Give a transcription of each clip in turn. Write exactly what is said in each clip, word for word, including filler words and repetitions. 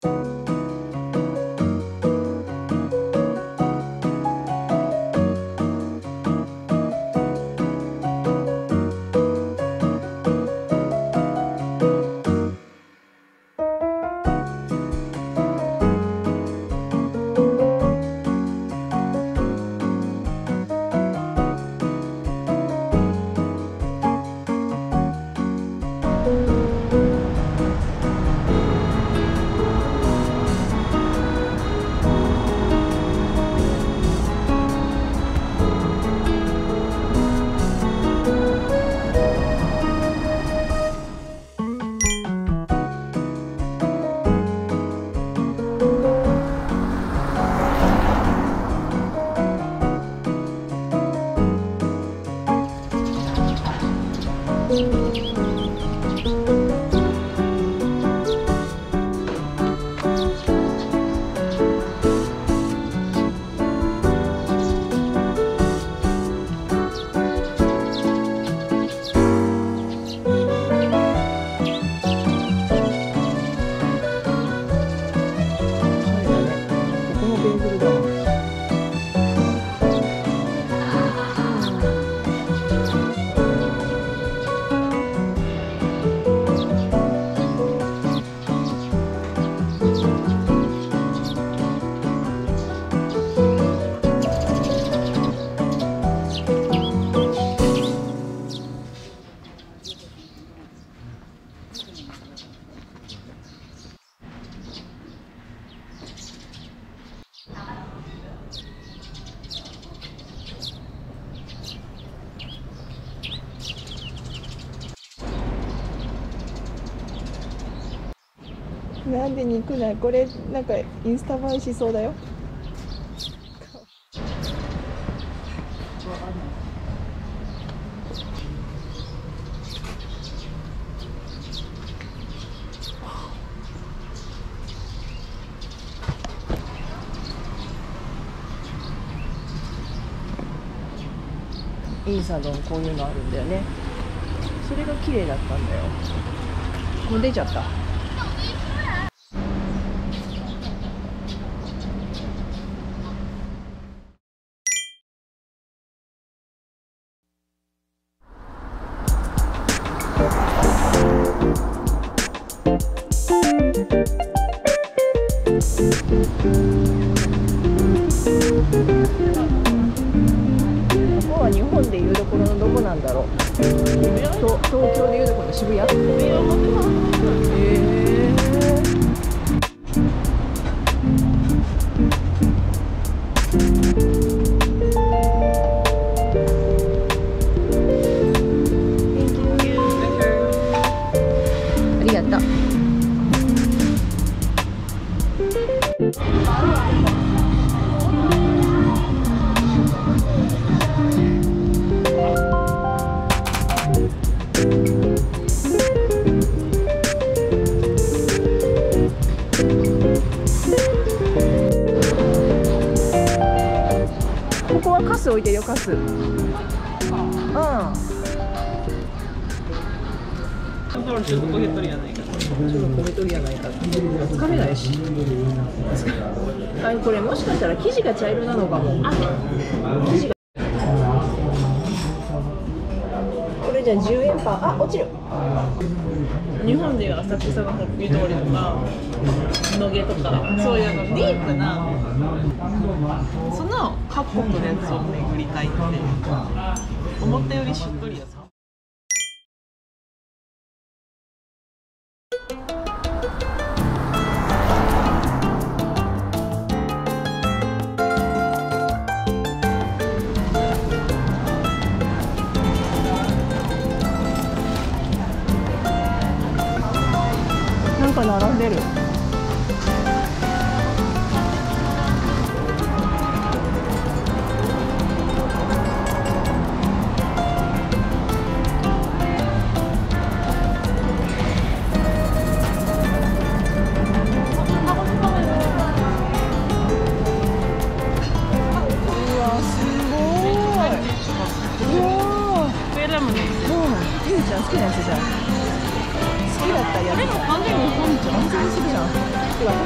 なんで肉ない？これなんかインスタ映えしそうだよ。いいサロン、こういうのあるんだよね。それが綺麗だったんだよ。もう出ちゃった。日本でいうところのどこなんだろう。と東京でいうところの渋谷。えありがとう。ここはカス置いてるよ、カス。うん。ちょっと焦げとるやないか。ちょっと焦げとるやないか。つかめないし。あ、これもしかしたら生地が茶色なのかも。生地が。これじゃじゅうえんパン。あ、落ちる。日本でいう浅草のホッピー通りとか野毛とか、そういうのディープなその各国のやつを巡りたいって思ったよりしっとりやさ。なんか並んでる。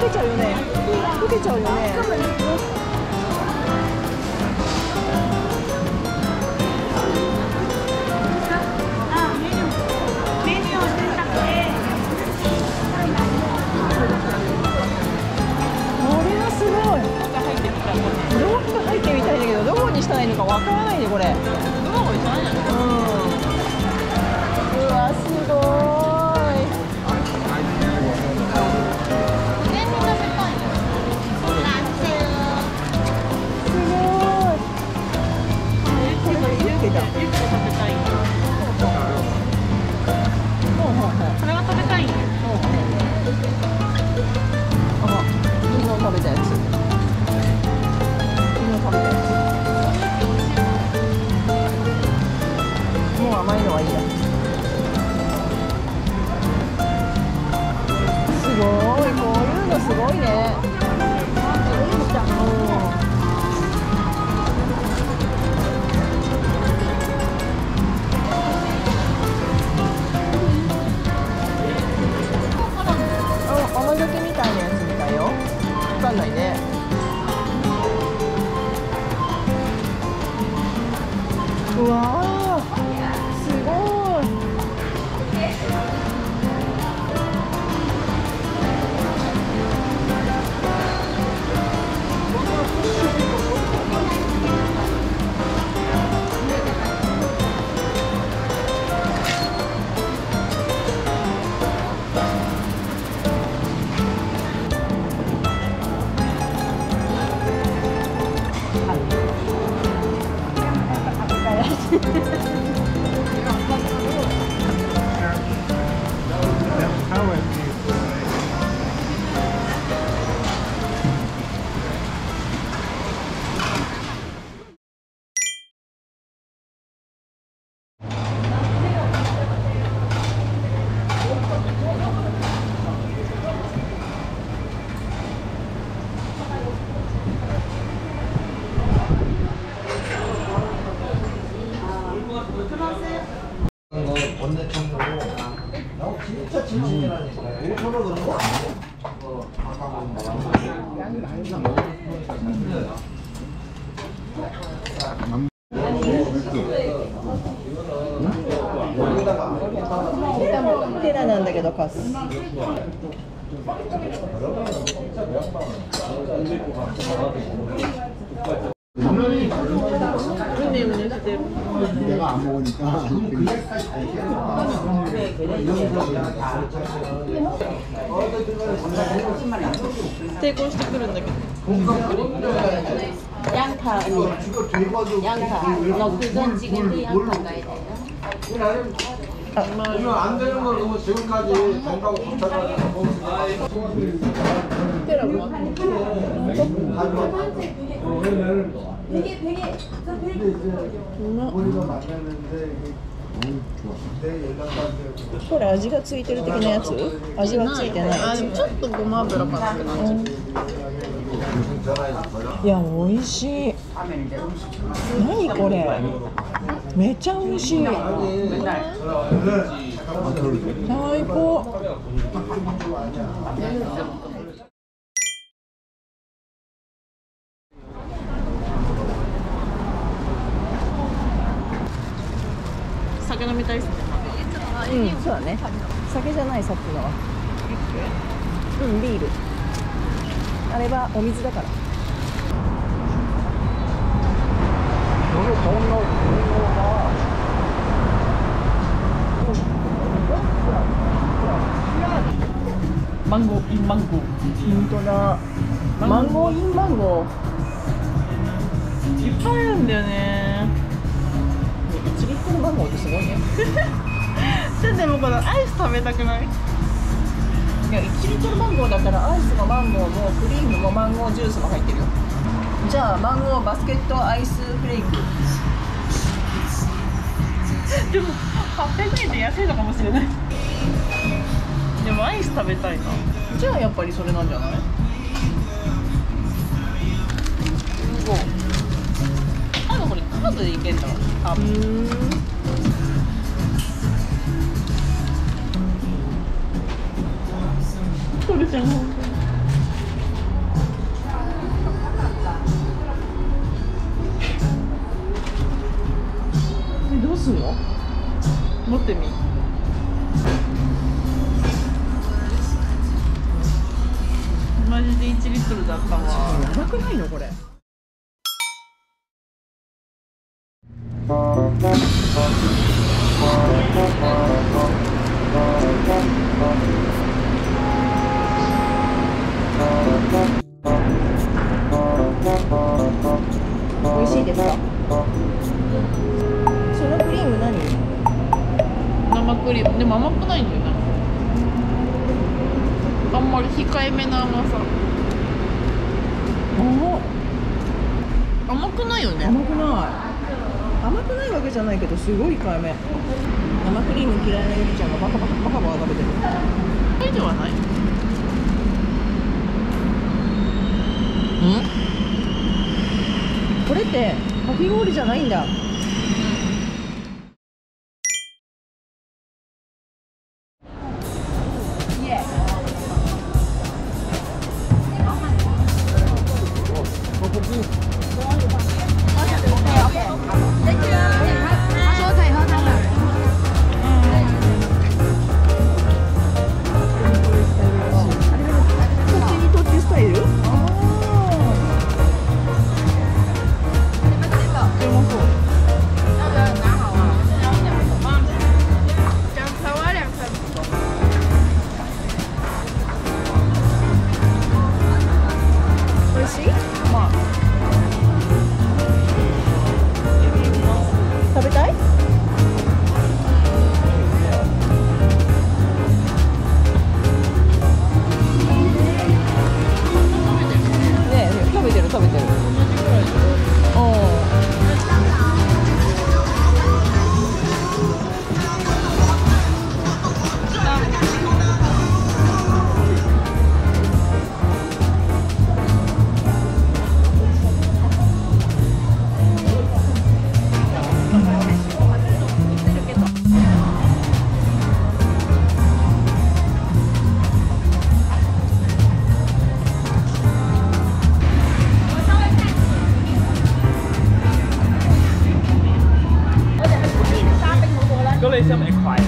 けちゃうよね。溶けちゃうよね。入ってみたいんだけど、どこにしたらいいのかわからないねこれ。どこにしたらいいの？うん。うわすごい。すごい。これユッケだ。ユッケ食べたい。ほうほうほう。これは食べたい。あ、昨日食べたやつ。もう甘いのはいいや。すごい、こういうのすごいね。うん、甘酒みたいなやつみたいよ。わかんないね。うわー、すごい。 진짜 진심이라니까. 오천원 그런 거 아니야? 테라なんだけどカス。 내가 안 먹으니까 抵抗してくるんだけど。 양파 아니 양파 너그건 지금도 양파 가야 돼요. 오늘 안 되는 걸 너무 지금까지 된다고 걱정하고 되게 되게 저 되게 우리가 만나는데 내 연락받는 これ味がついてる的なやつ？味はついてないやつ。ちょっとごま油かなって感じ。いや美味しい。何これ？めっちゃ美味しい。最高。酒飲みたいっすね。うん、そうだね。酒じゃないさっきのは。うん、ビール。あれはお水だから。マンゴーインマンゴー。本当だ。マンゴーインマンゴー。いっぱいあるんだよね。いちリットルマンゴーってすごいね。ちょっとでもこのアイス食べたくない？いやいちリットルマンゴーだったらアイスもマンゴーもクリームもマンゴージュースも入ってるよ。じゃあマンゴーバスケットアイスフレーク。でもはっぴゃくえんで安いのかもしれない。でもアイス食べたいな。じゃあやっぱりそれなんじゃない？あ、でもこれカードでいけんだ。あ、うん。これじゃん。 ってみ。マジでいちリットルだったわ。やばくないのこれ。美味しいですか？そのクリーム何？生クリームでも甘くないんだよね。あんまり控えめな甘さ。甘くないよね。甘くない。甘くないわけじゃないけどすごい控えめ。生クリーム嫌いなゆきちゃんがバカバカバカバカ食べてる。嫌いではない。ん？これってかき氷じゃないんだ。食べたい？ねえ、食べてる食べてる。 ก็เลยเชื่อมไอ้ควาย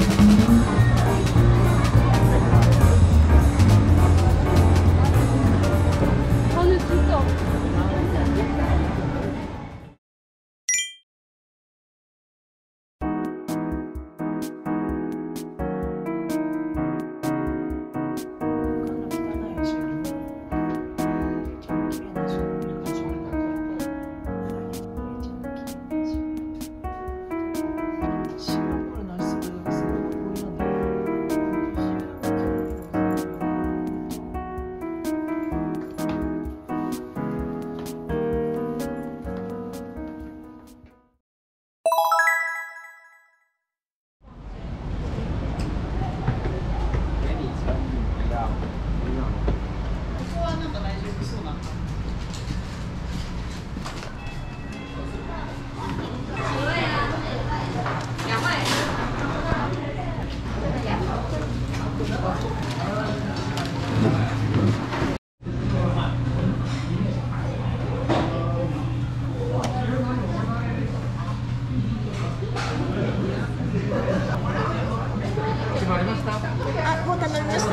あ、もう頼みました。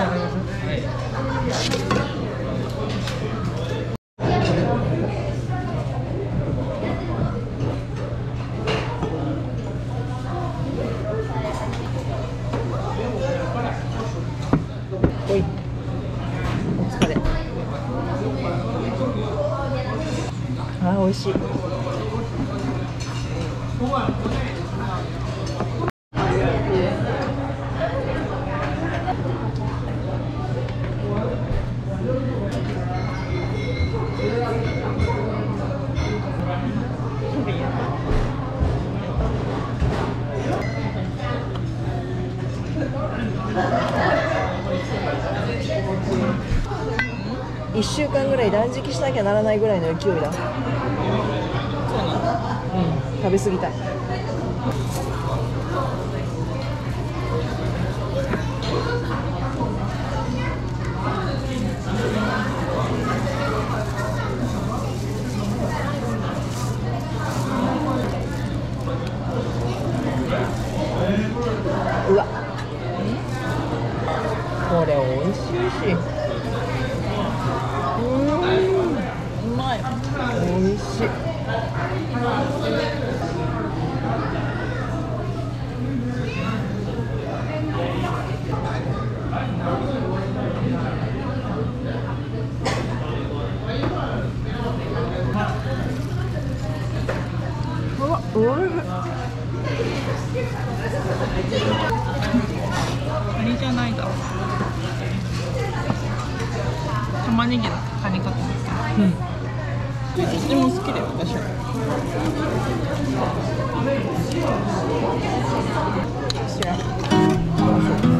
おい、お疲れ。あ、美味しい。いっしゅうかんぐらい断食しなきゃならないぐらいの勢いだ。そうなんだ。うん、食べ過ぎた。 カニじゃないだろ。玉ねぎのカニかと思った。うん。どっちも好きだよ私は。知らん。